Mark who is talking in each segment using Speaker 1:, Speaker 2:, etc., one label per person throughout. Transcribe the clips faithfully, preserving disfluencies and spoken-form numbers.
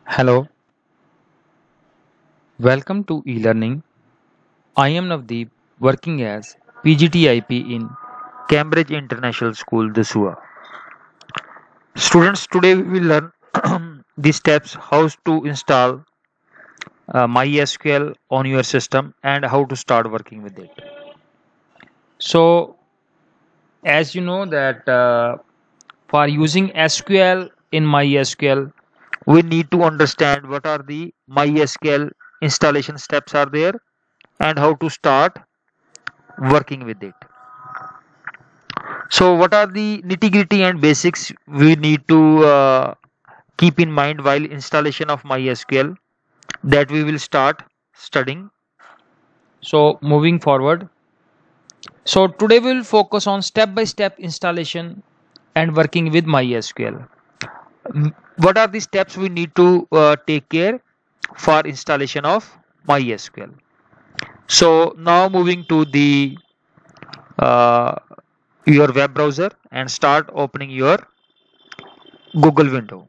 Speaker 1: Hello, welcome to e-learning. I am Navdeep, working as P G T I P in Cambridge International School, Dasua. Students, today we will learn the steps how to install uh, MySQL on your system and how to start working with it. So, as you know that uh, for using S Q L in MySQL, we need to understand what are the MySQL installation steps are there and how to start working with it. So, what are the nitty gritty and basics we need to uh, keep in mind while installation of MySQL that we will start studying? So, moving forward. So, today we will focus on step by step installation and working with MySQL. Mm, What are the steps we need to uh, take care for installation of MySQL? So, now moving to the uh, your web browser and start opening your Google window.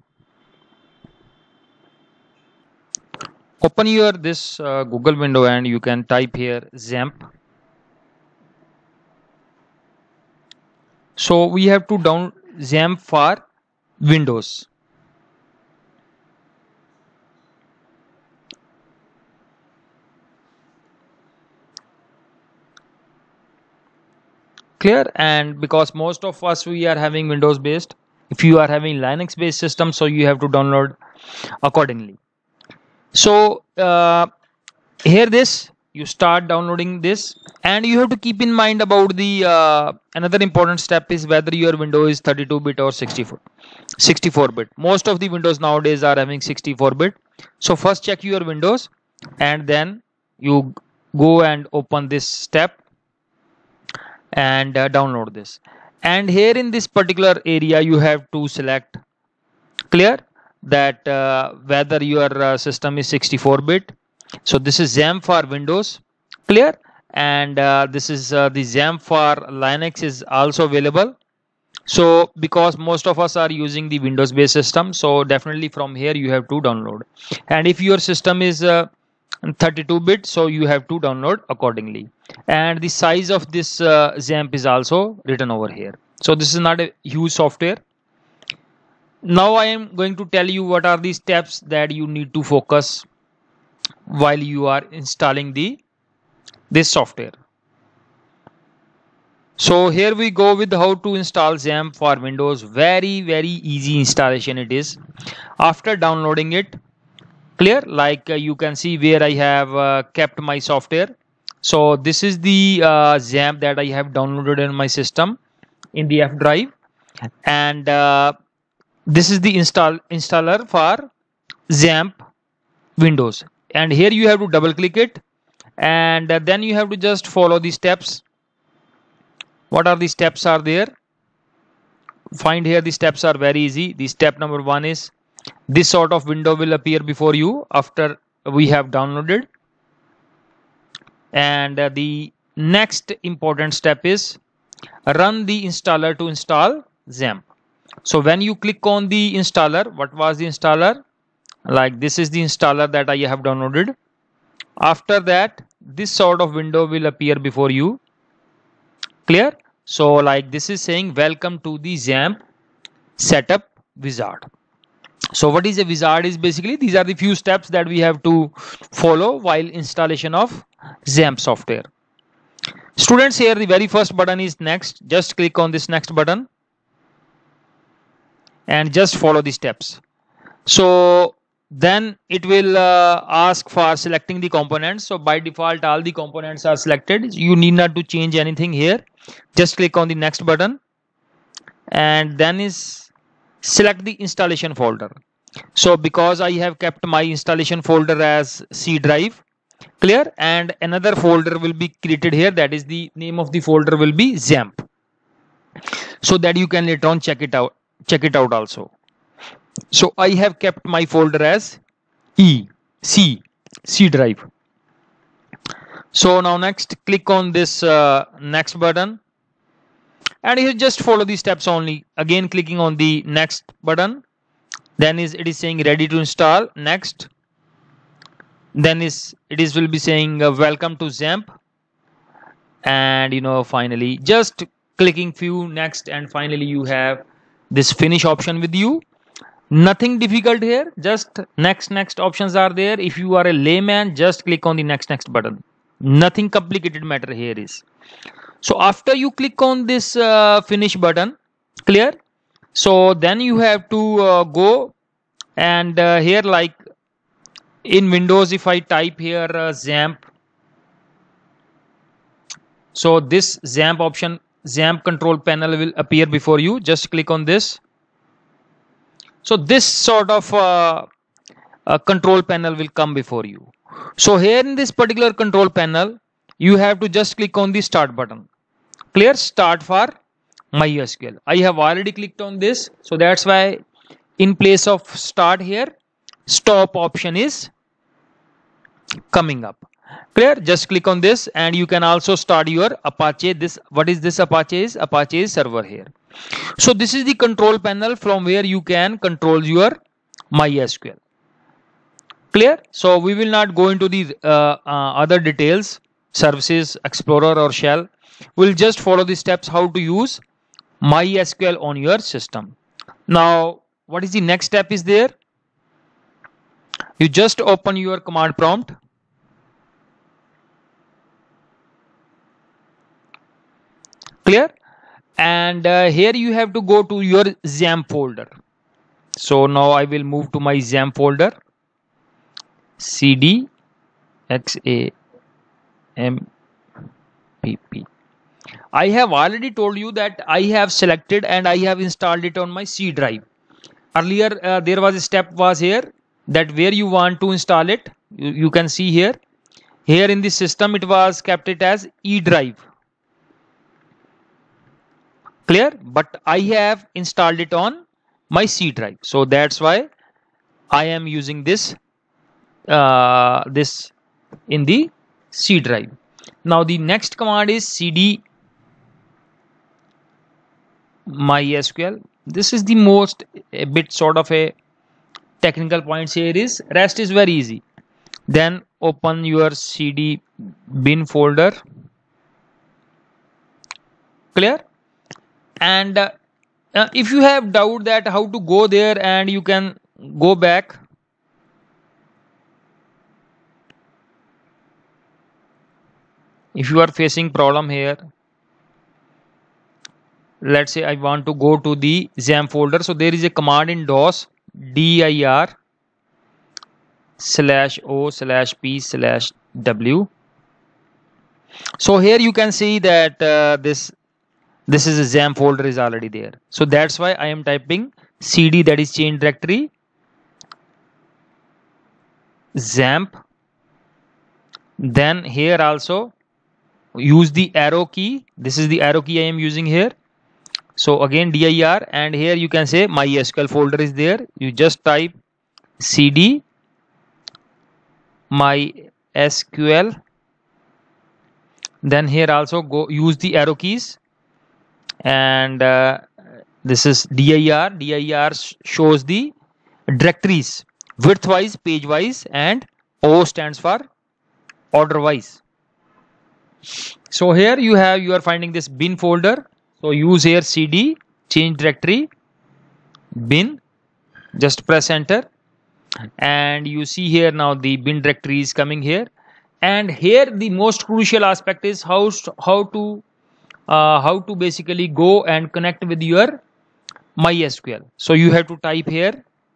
Speaker 1: Open your this uh, Google window and you can type here XAMPP. So we have to down XAMPP for Windows. Clear? And because most of us we are having Windows based, if you are having Linux based system, so you have to download accordingly. So uh, here this you start downloading this, and you have to keep in mind about the uh, another important step is whether your window is thirty-two bit or sixty-four bit. Most of the windows nowadays are having sixty-four bit. So first check your windows and then you go and open this step and uh, download this. And here in this particular area you have to select, clear, that uh, whether your uh, system is sixty-four bit. So this is XAMPP for Windows, clear, and uh, this is uh, the XAMPP for Linux is also available. So because most of us are using the Windows based system, so definitely from here you have to download. And if your system is uh, thirty-two bit, so you have to download accordingly. And the size of this uh, XAMPP is also written over here. So this is not a huge software. Now I am going to tell you what are the steps that you need to focus while you are installing the this software. So here we go with how to install XAMPP for Windows. Very very easy installation it is. After downloading it, clear, like uh, you can see where I have uh, kept my software. So this is the uh, XAMPP that I have downloaded in my system in the F drive, and uh, this is the install installer for XAMPP Windows. And here you have to double click it, and uh, then you have to just follow the steps. What are the steps are there? Find here the steps are very easy. The step number one is this sort of window will appear before you after we have downloaded. And uh, the next important step is run the installer to install XAMPP. So when you click on the installer, what was the installer? Like this is the installer that I have downloaded. After that, this sort of window will appear before you. Clear? So like this is saying welcome to the XAMPP setup wizard. So what is a wizard is basically these are the few steps that we have to follow while installation of XAMPP software. Students, here the very first button is next. Just click on this next button and just follow the steps. So then it will uh, ask for selecting the components. So by default all the components are selected. You need not to change anything here. Just click on the next button and then is select the installation folder. So because I have kept my installation folder as C drive, clear, and another folder will be created here, that is the name of the folder will be XAMPP, so that you can later on check it out check it out also. So I have kept my folder as E C C drive. So now next click on this uh, next button and you just follow the steps only. Again clicking on the next button, then is it is saying ready to install. Next, then is it is will be saying uh, welcome to XAMPP, and you know finally just clicking few next, and finally you have this finish option with you. Nothing difficult here, just next next options are there. If you are a layman, just click on the next next button. Nothing complicated matter here is. So after you click on this uh, finish button, clear, so then you have to uh, go and uh, here, like in Windows, if I type here uh, XAMPP, so this XAMPP option, XAMPP control panel will appear before you. Just click on this. So this sort of uh, uh, control panel will come before you. So here in this particular control panel, you have to just click on the start button. Clear, start for MySQL. I have already clicked on this, so that's why in place of start here, stop option is coming up. Clear, just click on this and you can also start your Apache. This, what is this Apache is? Apache is server here. So this is the control panel from where you can control your MySQL. Clear. So we will not go into the uh, uh, other details, services, explorer or shell. We'll just follow the steps how to use MySQL on your system. Now what is the next step is there? You just open your command prompt. Clear. And uh, here you have to go to your XAMPP folder. So now I will move to my XAMPP folder. cd xampp. I have already told you that I have selected and I have installed it on my C drive. Earlier uh, there was a step was here that where you want to install it. You, you can see here. Here in the system it was kept it as E drive. Clear, but I have installed it on my C drive, so that's why I am using this uh, this in the C drive. Now the next command is cd MySQL. This is the most a bit sort of a technical points here is. Rest is very easy. Then open your cd bin folder. Clear. And uh, uh, if you have doubt that how to go there, and you can go back. If you are facing problem here, let's say I want to go to the XAMPP folder. So there is a command in DOS, dir slash o slash p slash w. So here you can see that uh, this This is a XAMPP folder is already there. So that's why I am typing cd, that is change directory, XAMPP. Then here also use the arrow key. This is the arrow key I am using here. So again dir, and here you can say MySQL folder is there. You just type cd MySQL. Then here also go use the arrow keys. And uh, this is dir. Dir shows the directories width wise, page wise, and O stands for order wise. So here you have you are finding this bin folder. So use here cd change directory bin. Just press enter, and you see here now the bin directory is coming here. And here the most crucial aspect is how how to Uh, how to basically go and connect with your MySQL. So you have to type here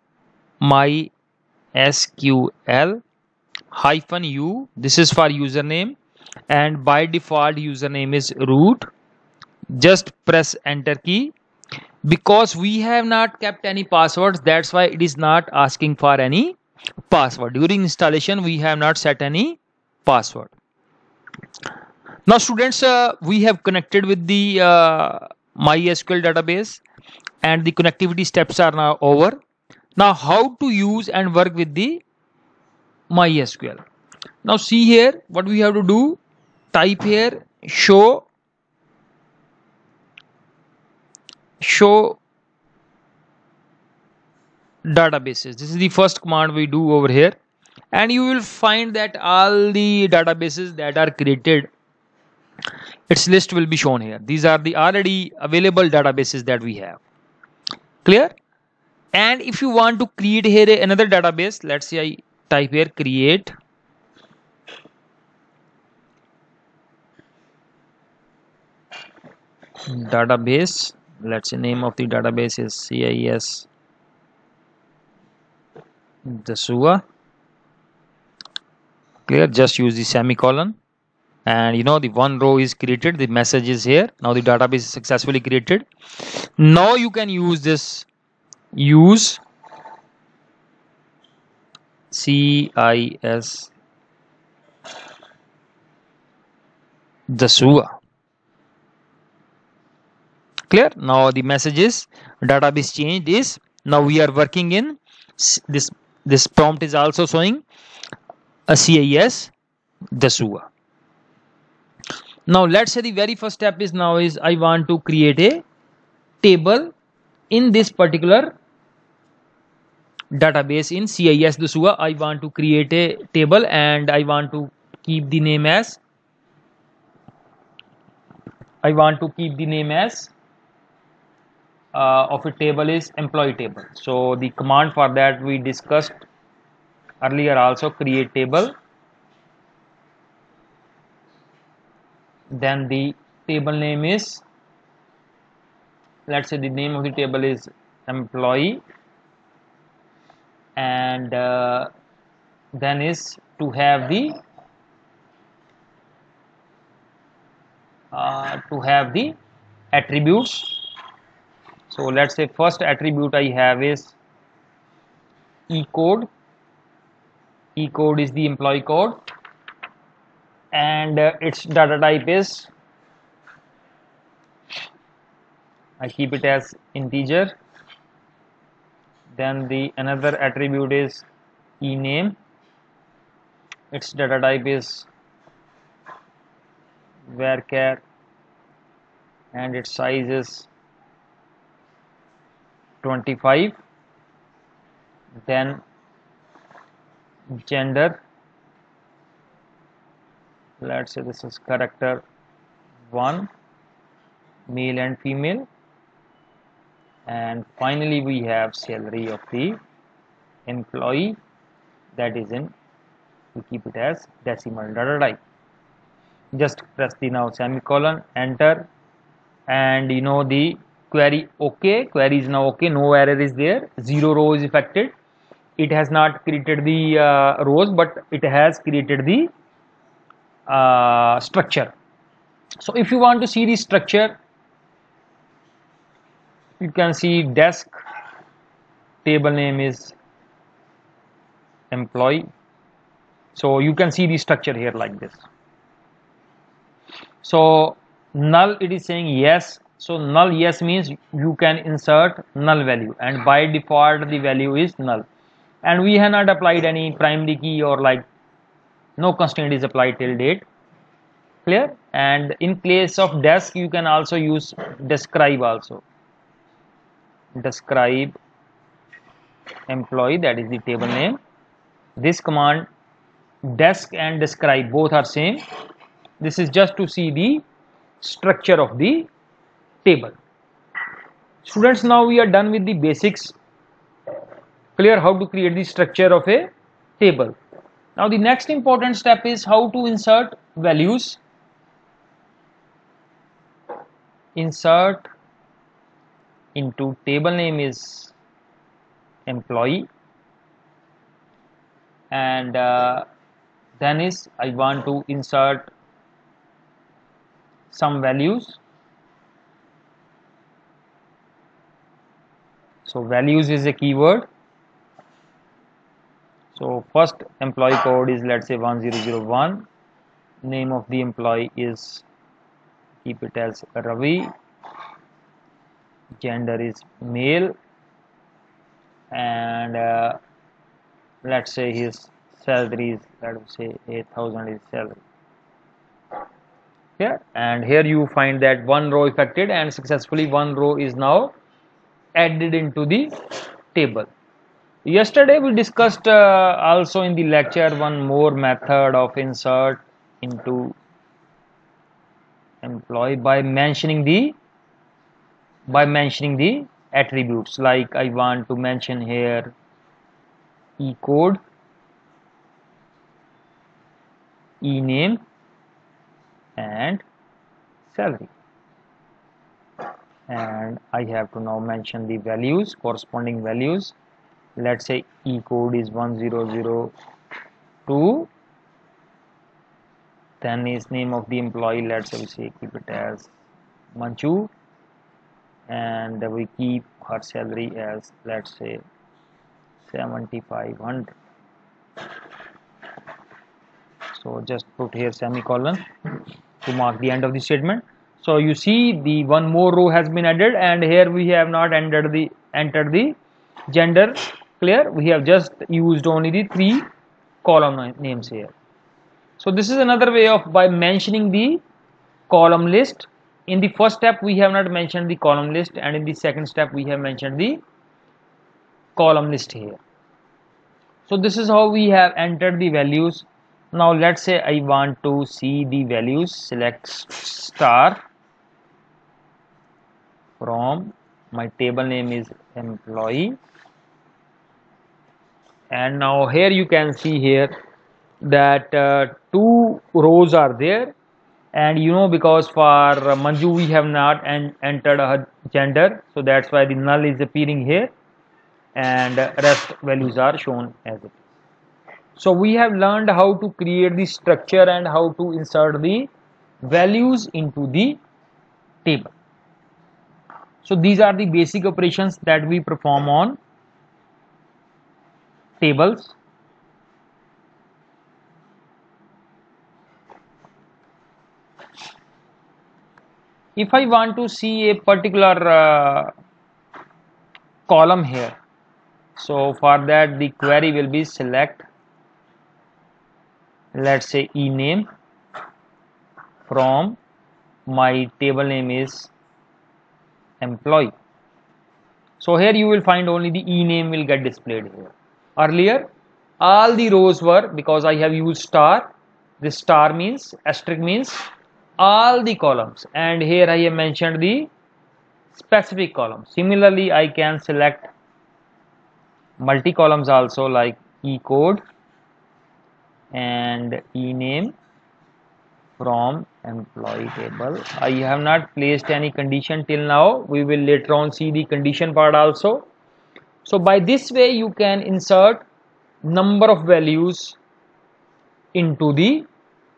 Speaker 1: MySQL hyphen u. This is for username, and by default username is root. Just press enter key. Because we have not kept any passwords, that's why it is not asking for any password. During installation we have not set any password. Now students, uh, we have connected with the uh, MySQL database, and the connectivity steps are now over. Now how to use and work with the MySQL. Now see here what we have to do. Type here show show databases. This is the first command we do over here, and you will find that all the databases that are created, its list will be shown here. These are the already available databases that we have. Clear? And if you want to create here another database, let's say I type here create database. Let's say name of the database is C I S Dasua. Clear? Just use the semicolon, and you know the one row is created, the message is here. Now the database is successfully created. Now you can use this use C I S Dasua. Clear? Now the message is database changed is now we are working in this. This prompt is also showing a C I S Dasua. Now let's say the very first step is now is I want to create a table in this particular database in C I S Dasua. I want to create a table and I want to keep the name as I want to keep the name as uh, of a table is employee table. So the command for that we discussed earlier also, create table, then the table name is, let's say the name of the table is employee, and uh, then is to have the uh, to have the attributes. So let's say first attribute I have is e code. E code is the employee code, and uh, its data type is, I keep it as integer. Then the another attribute is e name. Its data type is varchar, and its size is twenty-five. Then gender, let's say this is character one, male and female, and finally we have salary of the employee, that is in, we keep it as decimal data type. Just press the now semicolon, enter, and you know the query okay, query is now okay, no error is there, zero row is affected. It has not created the uh, rows, but it has created the uh, structure. So if you want to see the structure, you can see desk, table name is employee. So you can see the structure here like this. So null, it is saying yes. So null yes means you can insert null value, and by default the value is null. And we have not applied any primary key or like no constraint is applied till date. Clear? And in place of desk you can also use describe also. Describe employee, that is the table name. This command desk and describe both are same. This is just to see the structure of the table. Students, now we are done with the basics. Clear how to create the structure of a table. Now the next important step is how to insert values. Insert into table name is employee, and uh, then is I want to insert some values. So values is a keyword. So first employee code is, let's say, one zero zero one. Name of the employee is, keep it as Ravi. Gender is male, and uh, let's say his salary is, let's say eight thousand is salary. Yeah, and here you find that one row affected, and successfully one row is now added into the table. Yesterday we discussed uh, also in the lecture one more method of insert into employee by mentioning the by mentioning the attributes. Like I want to mention here e code, e name, and salary, and I have to now mention the values, corresponding values. Let's say e code is one zero zero two, then is name of the employee, let's say we say keep it as Manchu, and we keep her salary as, let's say, seventy-five hundred. So just put here semicolon to mark the end of the statement. So you see the one more row has been added, and here we have not entered the entered the gender. Clear? We have just used only the three column names here. So this is another way of by mentioning the column list. In the first step we have not mentioned the column list, and in the second step we have mentioned the column list here. So this is how we have entered the values. Now let's say I want to see the values. Select star from my table name is employee, and now here you can see here that uh, two rows are there, and you know, because for Manju we have not en entered her gender, so that's why the null is appearing here, and rest values are shown as it is. So we have learned how to create the structure and how to insert the values into the table. So these are the basic operations that we perform on tables. If I want to see a particular uh, column here, so for that the query will be select, let's say e name from my table name is employee. So here you will find only the e name will get displayed here. Earlier all the rows were, because I have used star, this star means asterisk means all the columns, and here I have mentioned the specific column. Similarly I can select multi columns also, like e code and e name from employee table. I have not placed any condition till now. We will later on see the condition part also. So by this way you can insert number of values into the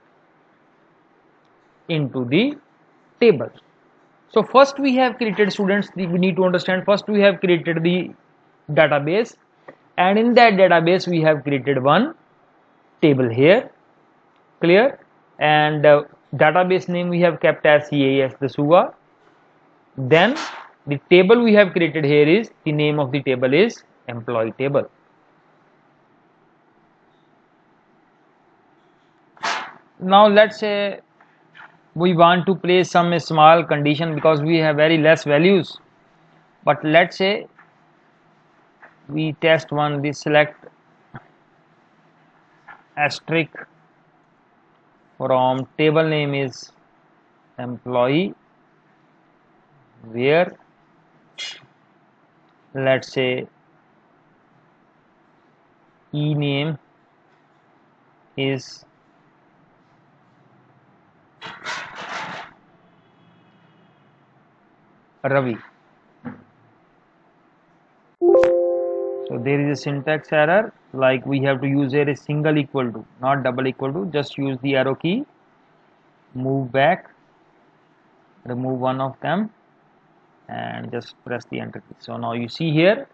Speaker 1: into the table. So first we have created, students, we need to understand, first we have created the database, and in that database we have created one table here. Clear? And uh, database name we have kept as C A S Dasua. Then the table we have created here is, the name of the table is employee table. Now let's say we want to place some small condition because we have very less values, but let's say we test one, the select asterisk from table name is employee, where let's say e name is Ravi. So there is a syntax error, like we have to use here a single equal to, not double equal to. Just use the arrow key, move back, remove one of them, and just press the enter key. So now you see here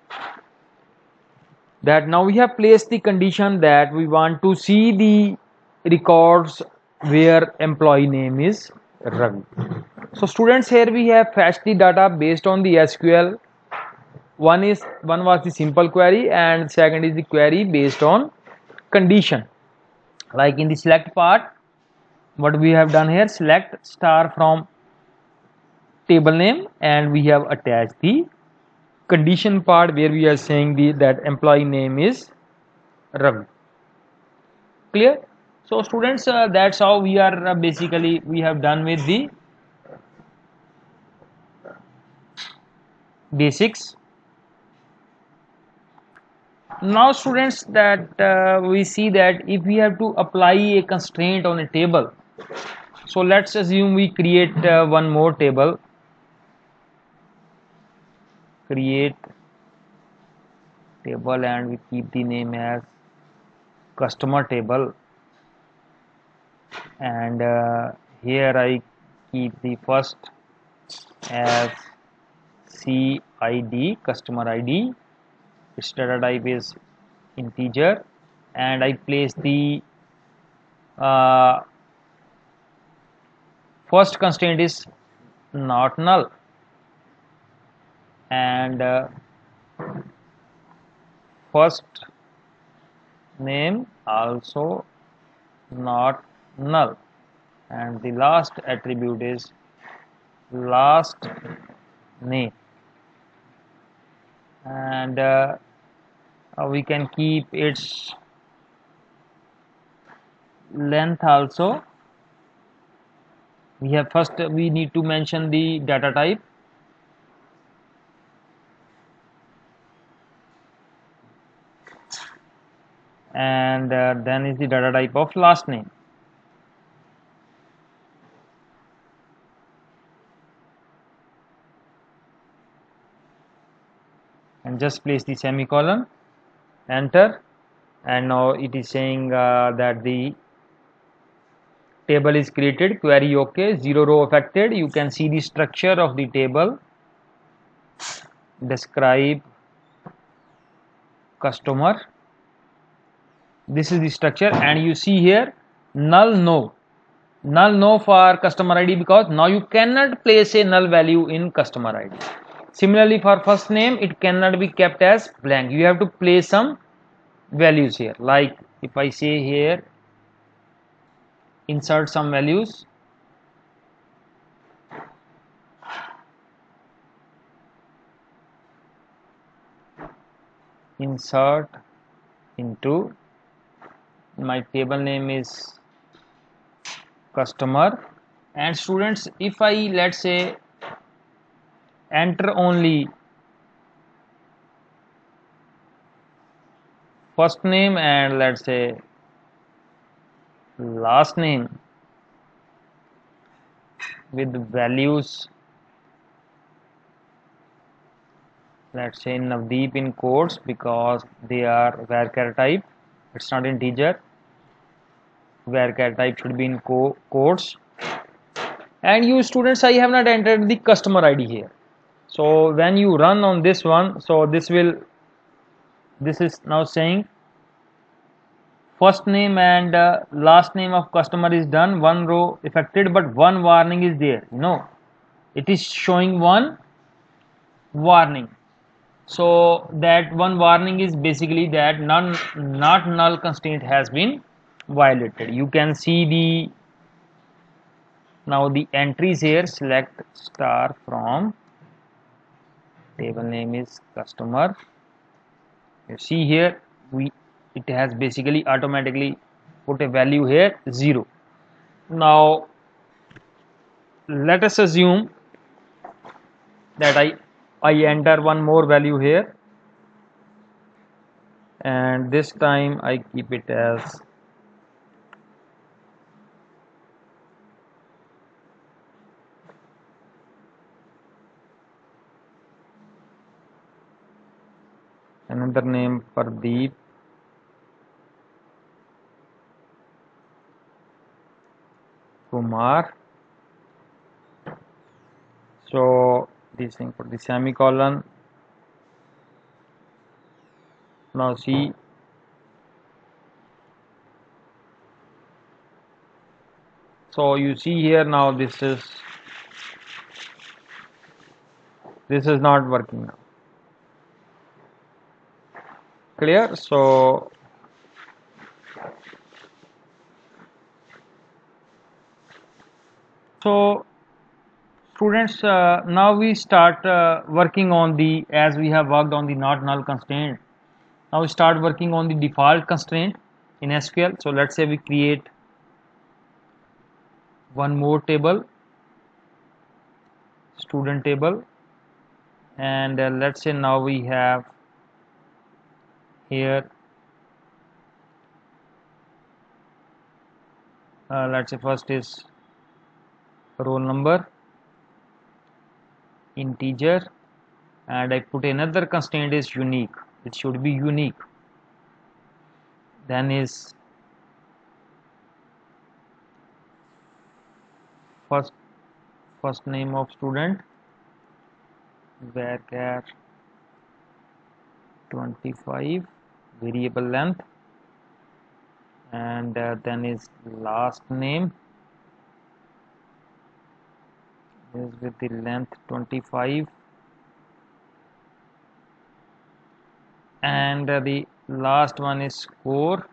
Speaker 1: that now we have placed the condition that we want to see the records where employee name is Ravi. So students, here we have fetched the data based on the S Q L. One is one was the simple query, and second is the query based on condition. Like in the select part, what we have done here, select star from table name, and we have attached the condition part where we are saying the that employee name is Ravi. Clear? So students, uh, that's how we are uh, basically we have done with the basics. Now students, that uh, we see that if we have to apply a constraint on a table, so let's assume we create uh, one more table, create table, and we keep the name as customer table, and uh, here I keep the first as C I D, customer I D, its data type is integer, and I place the uh, first constraint is not null, and uh, first name also not null, and the last attribute is last name, and uh, uh, we can keep its length also. We have first we need to mention the data type, and uh, then is the data type of last name. And just place the semicolon, enter, and now it is saying uh, that the table is created, query okay, zero row affected. You can see the structure of the table, describe customer, this is the structure, and you see here null no, null no for customer I D, because now you cannot place a null value in customer I D. Similarly for first name, it cannot be kept as blank, you have to place some values here, like if I say here insert some values, insert into my table name is customer, and students, if I let's say enter only first name and let's say last name with values, let's say Navdeep in quotes because they are varchar type, it's not integer, varchar type should be in quotes, and you students, I have not entered the customer I D here. So when you run on this one, so this will this is now saying first name and uh, last name of customer is done, one row affected, but one warning is there, you know, it is showing one warning. So that one warning is basically that none not null constraint has been violated. You can see the now the entries here, select star from table name is customer. You see here we it has basically automatically put a value here zero. Now let us assume that I I enter one more value here, and this time I keep it as another name Pradeep Kumar. So this thing for the semicolon. Now see so you see here now this is this is not working now. Clear? So so students, uh, now we start uh, working on the, as we have worked on the not null constraint, now we start working on the default constraint in S Q L. So let's say we create one more table, student table, and uh, let's say now we have here, uh, let's say first is roll number, integer, and I put another constraint is unique, it should be unique. Then is first first name of student, varchar twenty-five, variable length, and uh, then is last name is with the length twenty-five, and uh, the last one is score,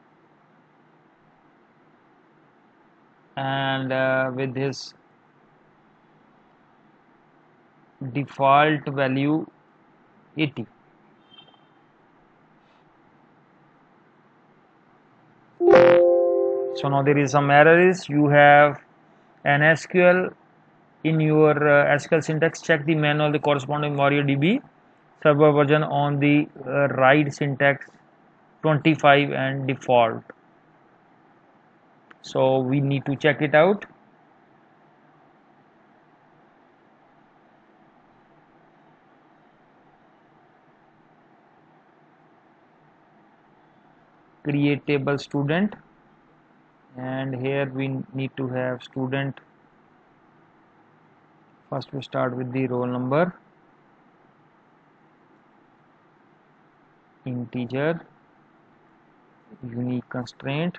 Speaker 1: and uh, with his default value eighty. So now there is some error is you have an S Q L in your uh, S Q L syntax, check the manual the corresponding MariaDB server version on the uh, right syntax twenty-five and default. So we need to check it out. Create table student, and here we need to have student. First we start with the roll number, integer, unique constraint,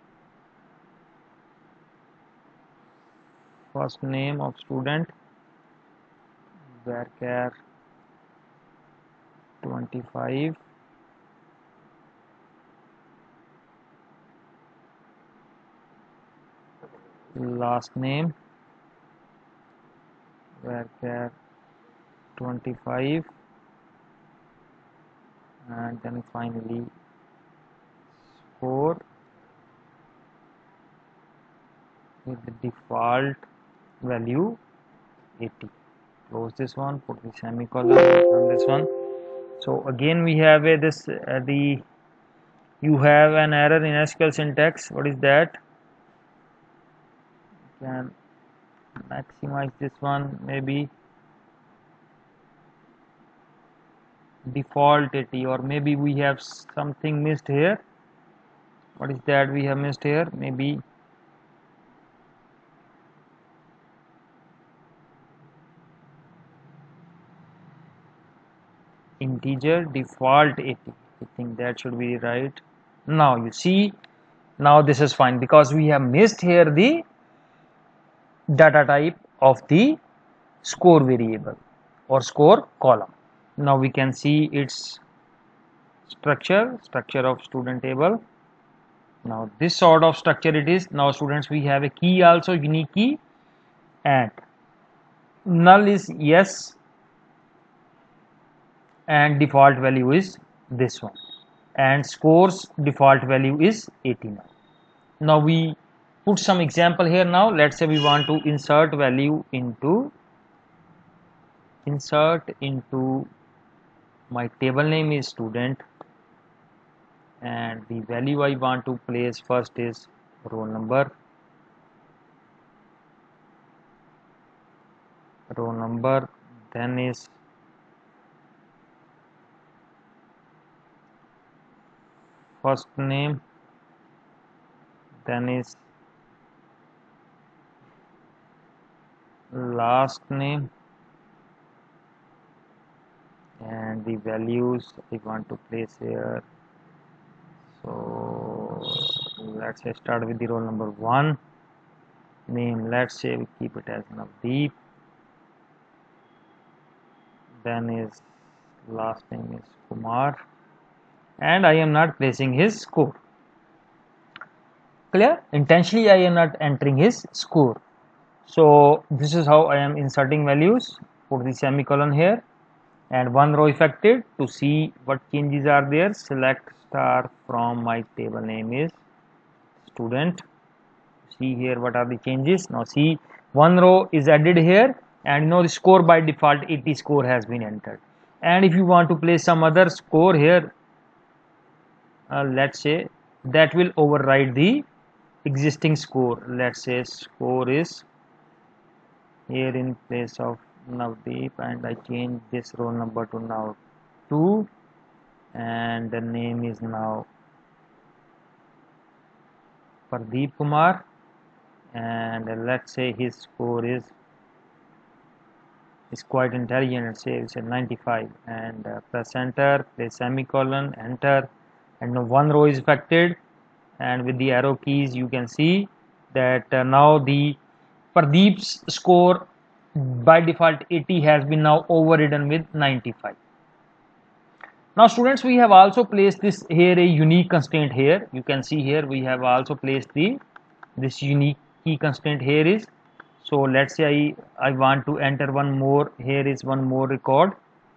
Speaker 1: first name of student, varchar twenty-five, last name varchar twenty-five, and then finally score with the default value eighty. Close this one, put the semicolon on this one. So again we have a this uh, the you have an error in S Q L syntax. What is that? Can maximize this one, maybe default eighty, or maybe we have something missed here. What is that we have missed here? Maybe integer default eighty. I think that should be right. Now you see, now this is fine because we have missed here the data type of the score variable or score column. Now we can see its structure, structure of student table. Now this sort of structure it is. Now students, we have a key also, unique key, and null is yes, and default value is this one, and scores default value is eighty-nine. Now we put some example here. Now let's say we want to insert value into insert into my table name is student, and the value I want to place first is roll number, roll number, then is first name, then is last name, and the values I want to place here. So let's say start with the roll number one, name, let's say we keep it as Navdeep, then is last name is Kumar, and I am not placing his score. Clear? Intentionally I am not entering his score. So this is how I am inserting values. Put the semicolon here and one row affected. To see what changes are there, select star from my table name is student. See here what are the changes. Now see, one row is added here, and you know the score by default eighty score has been entered. And if you want to place some other score here, uh, let's say, that will override the existing score. Let's say score is here in place of Navdeep, and I change this roll number to now two, and the name is now Pradeep Kumar, and let's say his score is is quite intelligent. Let's say it's a ninety-five, and uh, press enter, place semicolon, enter, and now one row is affected, and with the arrow keys you can see that uh, now the Pradeep's score by default eighty has been now overridden with ninety-five. Now students, we have also placed this here a unique constraint here. You can see here we have also placed the this unique key constraint here is. So let's say I, I want to enter one more. Here is one more record.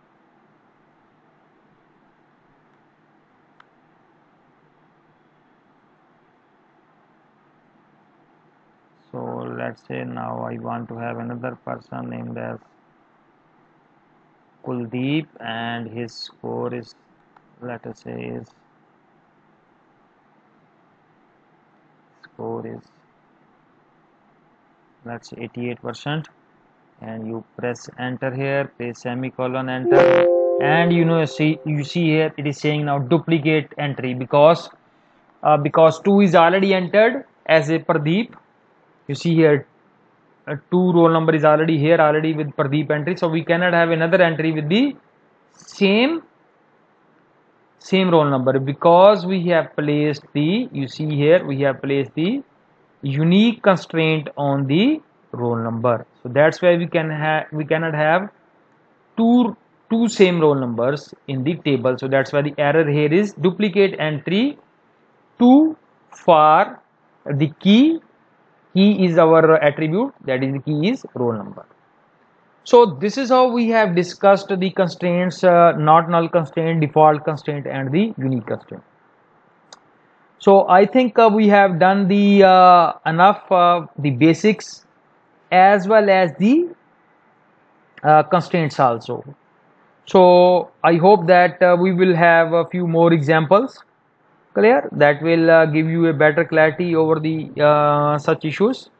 Speaker 1: So let's say now I want to have another person named as Kuldeep, and his score is, let us say, is score is let's say eighty-eight percent, and you press enter here, place semicolon, enter, and you know see you see here it is saying now duplicate entry, because uh, because two is already entered as a Pradeep. You see here uh, two roll number is already here already with Pradeep entry, so we cannot have another entry with the same same roll number, because we have placed the, you see here we have placed the unique constraint on the roll number. So that's why we can have we cannot have two two same roll numbers in the table. So that's why the error here is duplicate entry two for the key. Key is our attribute, that is the key is roll number. So this is how we have discussed the constraints, uh, not null constraint, default constraint, and the unique constraint. So I think uh, we have done the uh, enough uh, the basics as well as the uh, constraints also. So I hope that uh, we will have a few more examples clear that will uh, give you a better clarity over the uh, such issues.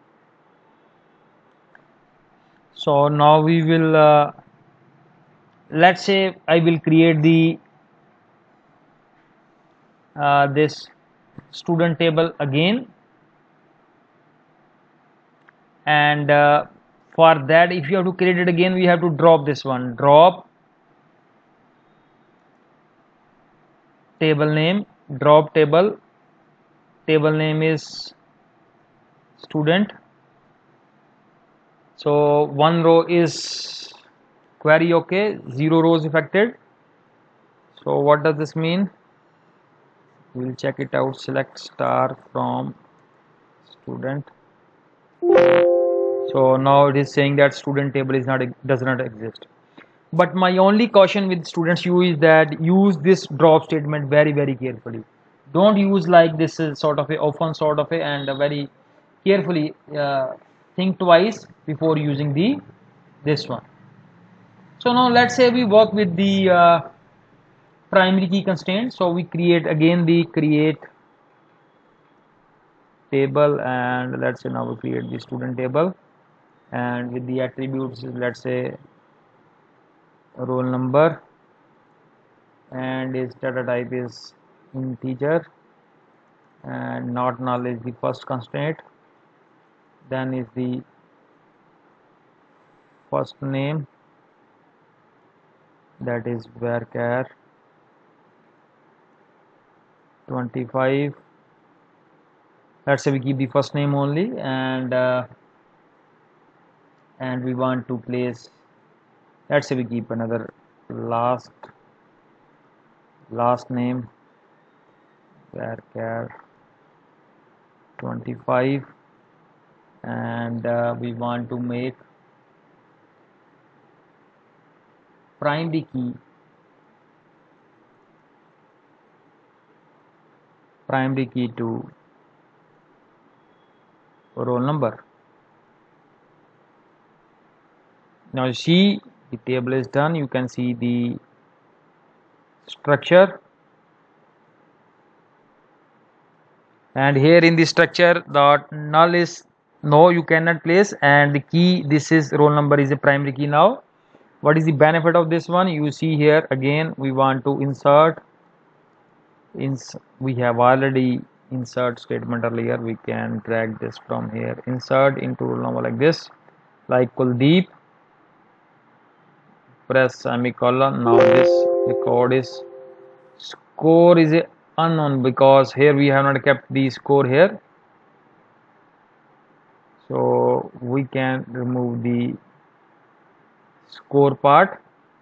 Speaker 1: So now we will uh, let's say I will create the uh, this student table again, and uh, for that, if you have to create it again, we have to drop this one, drop table name, drop table, table name is student. So one row is query okay, zero rows affected. So what does this mean? We'll check it out. Select star from student. So now it is saying that student table is not does not exist. But my only caution with students you is that use this drop statement very very carefully. Don't use like this is sort of a often sort of a, and very carefully uh, think twice before using the this one. So now let's say we work with the uh, primary key constraint. So we create again the create table, and let's say now we create the student table, and with the attributes, let's say roll number, and its data type is integer, and not null is the first constraint, then is the first name, that is varchar twenty-five. Let's say we keep the first name only, and uh, and we want to place, let's say we keep another last last name, varchar twenty-five, and uh, we want to make primary key primary key to roll number. Now you see the table is done. You can see the structure, and here in the structure the null is no, you cannot place, and the key, this is roll number, is a primary key. Now what is the benefit of this one? You see here again we want to insert ins we have already insert statement earlier. We can drag this from here, insert into roll number like this, like Kuldeep, press semicolon. Now this record is score is a unknown because here we have not kept the score here, so we can remove the score part.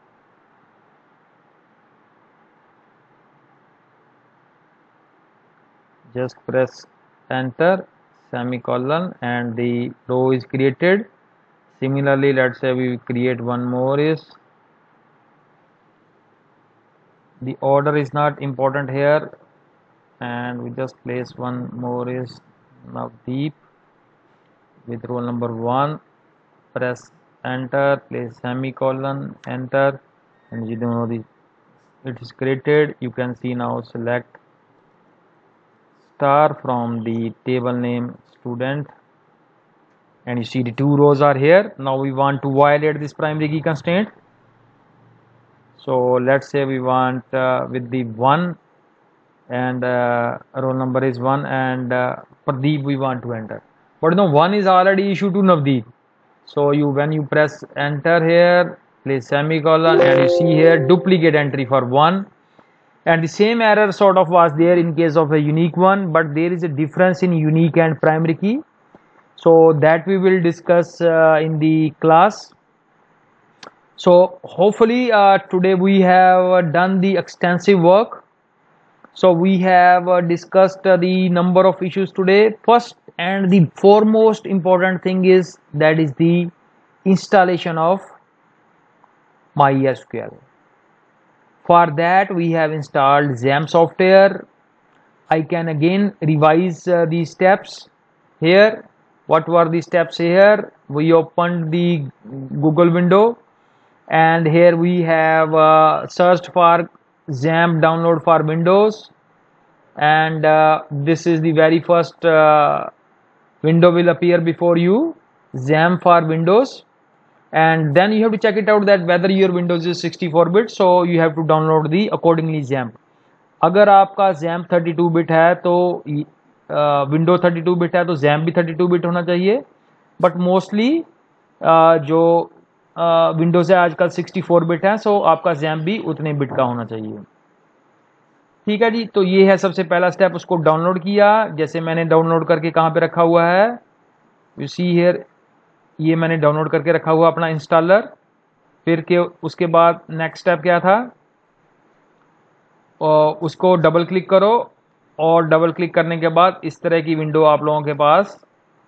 Speaker 1: Just press enter, semicolon, and the row is created. Similarly, let's say we create one more. Is the order is not important here, and we just place one more is Navdeep with roll number one. Press enter, place semicolon, enter, and you know the it is created. You can see now, select star from the table name student, and you see the two rows are here. Now we want to violate this primary key constraint. So let's say we want uh, with the one, and uh, roll number is one, and uh, Pradeep we want to enter, but no, one is already issued to Navdeep. So you, when you press enter here, place semicolon, and you see here duplicate entry for one, and the same error sort of was there in case of a unique one, but there is a difference in unique and primary key, so that we will discuss uh, in the class. So hopefully uh, today we have uh, done the extensive work. So we have uh, discussed uh, the number of issues today. First and the foremost important thing is that is the installation of MySQL. For that we have installed XAMPP software. I can again revise uh, these steps here. What were the steps here? We opened the Google window, and here we have uh, searched for XAMPP download for Windows, and uh, this is the very first uh, window will appear before you, XAMPP for Windows, and then you have to check it out that whether your Windows is sixty-four bit, so you have to download the accordingly XAMPP. अगर आपका XAMPP thirty-two bit है तो window thirty-two bit है तो XAMPP भी thirty-two bit होना चाहिए, but mostly जो विंडोज है आजकल sixty-four bit है, सो आपका XAMPP भी उतने बिट का होना चाहिए. ठीक है जी, तो ये है सबसे पहला स्टेप. उसको डाउनलोड किया, जैसे मैंने डाउनलोड करके कहाँ पे रखा हुआ है, यू सी हियर, ये मैंने डाउनलोड करके रखा हुआ अपना इंस्टॉलर. फिर के उसके बाद नेक्स्ट स्टेप क्या था, और उसको डबल क्लिक करो, और डबल क्लिक करने के बाद इस तरह की विंडो आप लोगों के पास,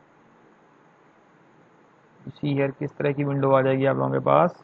Speaker 1: सी हियर, किस तरह की विंडो आ जाएगी आप लोगों के पास.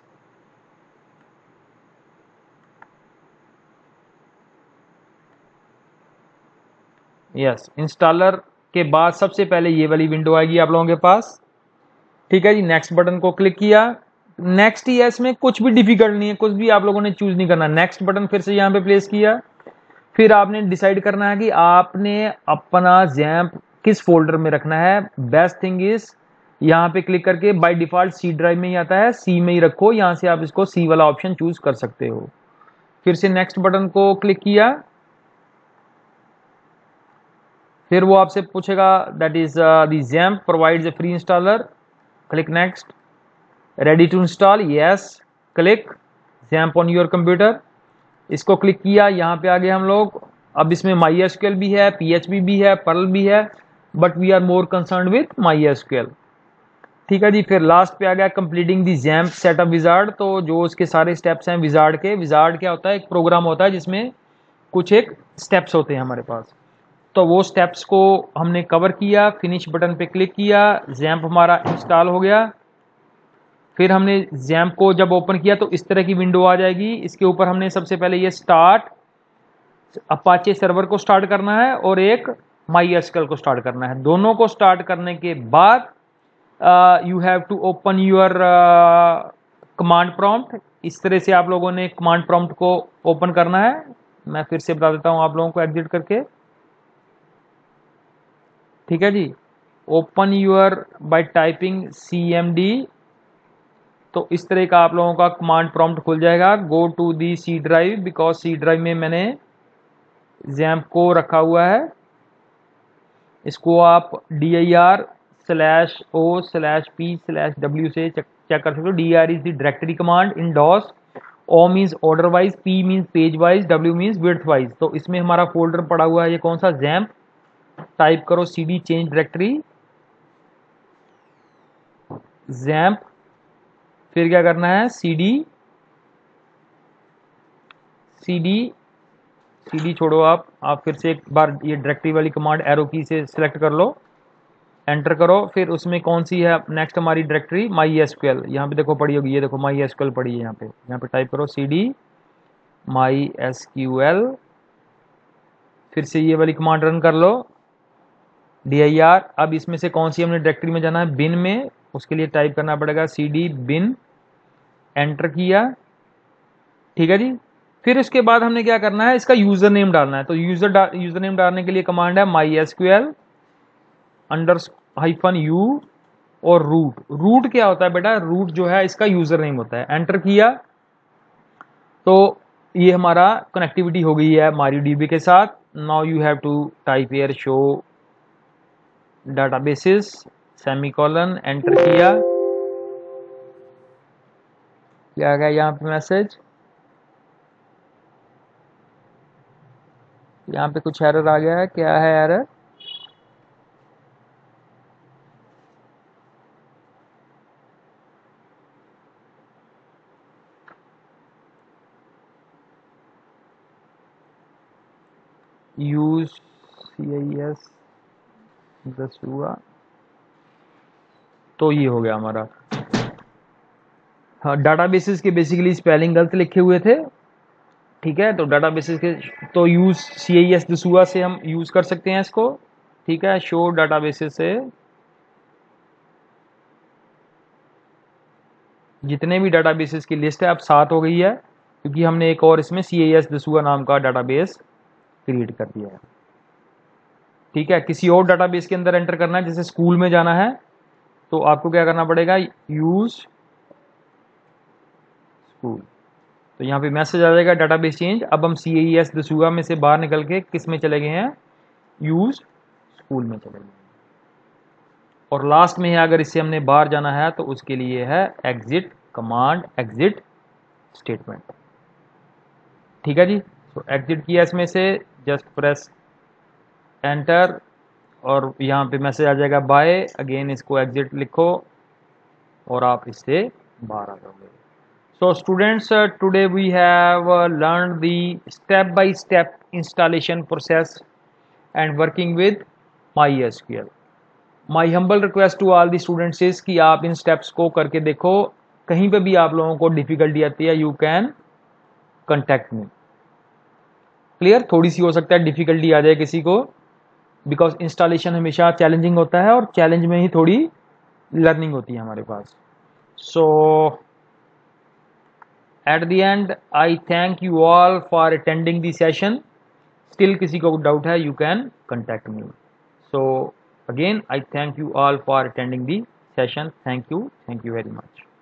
Speaker 1: यस, इंस्टॉलर के बाद सबसे पहले ये वाली विंडो आएगी आप लोगों के पास. ठीक है जी, नेक्स्ट बटन को क्लिक किया. नेक्स्ट ही है, इसमें कुछ भी डिफिकल्ट नहीं है, कुछ भी आप लोगों ने चूज नहीं करना. नेक्स्ट बटन फिर से यहाँ पे प्लेस किया. फिर आपने डिसाइड करना है कि आपने अपना XAMPP किस फोल्डर में रखना है. बेस्ट थिंग इज यहाँ पे क्लिक करके, बाय डिफॉल्ट सी ड्राइव में ही आता है, सी में ही रखो. यहाँ से आप इसको सी वाला ऑप्शन चूज कर सकते हो. फिर से नेक्स्ट बटन को क्लिक किया. फिर वो आपसे पूछेगा that is the XAMPP provides a free installer. Click next. Ready to install, yes, click XAMPP on your computer. इसको क्लिक किया, यहाँ पे आ गए हम लोग. अब इसमें MySQL भी है, P H P भी है, Perl भी है, but we are more concern with MySQL. ठीक है जी. फिर लास्ट पे आ गया completing the XAMPP setup wizard. तो जो उसके सारे स्टेप्स हैं विजार्ड के, विजार्ड क्या होता है, एक प्रोग्राम होता है जिसमें कुछ एक स्टेप्स होते हैं हमारे पास. तो वो स्टेप्स को हमने कवर किया, फिनिश बटन पे क्लिक किया, जैम्प हमारा इंस्टॉल हो गया। फिर हमने जैम्प को जब ओपन किया तो इस तरह की विंडो आ जाएगी। इसके ऊपर हमने सबसे पहले ये स्टार्ट अपाचे सर्वर को स्टार्ट करना है और एक माई एसक्यूएल को स्टार्ट करना है। दोनों को स्टार्ट करने के बाद you have to open your command prompt. इस तरह से आप लोगों ने कमांड प्रॉम्प्ट को ओपन करना है। मैं फिर से बता देता हूं आप लोगों को एग्जिट करके, ठीक है जी। Open your by typing C M D, तो इस तरह का आप लोगों का कमांड प्रॉम्प्ट खुल जाएगा। Go to the C drive, because C drive में मैंने जैम्प को रखा हुआ है। इसको आप D I R slash O slash P slash W से चेक कर सकते हो। D R is the directory command in DOS, O means order wise, P means page wise, W means width wise. तो इसमें हमारा फोल्डर पड़ा हुआ है, ये कौन सा, जैम्प। टाइप करो C D change directory XAMPP, फिर क्या करना है, C D C D C D छोड़ो आप आप फिर से एक बार ये डायरेक्टरी वाली कमांड एरो की से सिलेक्ट कर लो, एंटर करो। फिर उसमें कौन सी है नेक्स्ट हमारी डायरेक्टरी, माई एसक्यूएल। यहाँ पे देखो पड़ी होगी, ये देखो माई एसक्यूएल पड़ी है यहाँ पे। यहाँ पे टाइप करो सी डी माई एसक्यूएल, फिर से ये वाली कमांड रन कर लो, डी आई आर। अब इसमें से कौन सी हमने डायरेक्टरी में जाना है, बिन में। उसके लिए टाइप करना पड़ेगा सी डी बिन, एंटर किया, ठीक है जी। फिर उसके बाद हमने क्या करना है, इसका यूजर नेम डालना है। तो यूजर यूजर नेम डालने के लिए कमांड है my SQL under hyphen U और रूट। रूट क्या होता है बेटा, रूट जो है इसका यूजर नेम होता है। एंटर किया तो ये हमारा कनेक्टिविटी हो गई है MariaDB के साथ। Now you have to type here show databases semicolon, enter किया, क्या आ गया यहाँ पे मैसेज, यहाँ पे कुछ एरर आ गया है। क्या है error, use C I S दस हुआ, तो ये हो गया हमारा। हाँ, डाटाबेसेस के बेसिकली स्पेलिंग गलत लिखे हुए थे, ठीक है। तो डाटाबेसेस के तो यूज सी आई एस दसुआ से हम यूज कर सकते हैं इसको, ठीक है। शो डाटाबेसेस से जितने भी डाटाबेसेस की लिस्ट है अब सात हो गई है, क्योंकि हमने एक और इसमें सी आई एस दसुआ नाम का डाटाबेस क्रिएट कर दिया है, ठीक है। किसी और डाटाबेस के अंदर एंटर करना है, जैसे स्कूल में जाना है तो आपको क्या करना पड़ेगा, यूज स्कूल। तो यहाँ पे मैसेज आ जाएगा डाटाबेस चेंज। अब हम सी आई एस दसुआ में से बाहर निकल के किस में चले गए हैं, यूज स्कूल में चले गए। और लास्ट में है अगर इससे हमने बाहर जाना है तो उसके लिए है एग्जिट कमांड, एग्जिट स्टेटमेंट, ठीक है जी। तो एग्जिट किया इसमें से, जस्ट प्रेस एंटर और यहाँ पे मैसेज आ जाएगा बाय, अगेन इसको एग्जिट लिखो और आप इससे बाहर आ जाओगे। So students, today we have learn the step by step installation process and working with my SQL. My humble request to all the students is कि आप इन स्टेप्स को करके देखो। कहीं पे भी आप लोगों को डिफिकल्टी आती है, you can contact me. Clear, थोड़ी सी हो सकता है डिफिकल्टी आ जाए किसी को, बिकॉज इंस्टॉलेशन हमेशा चैलेंजिंग होता है और चैलेंज में ही थोड़ी लर्निंग होती है हमारे पास। So at the end I thank you all for attending the session. Still किसी को डाउट है, you can contact me. So again I thank you all for attending the session. Thank you thank you very much.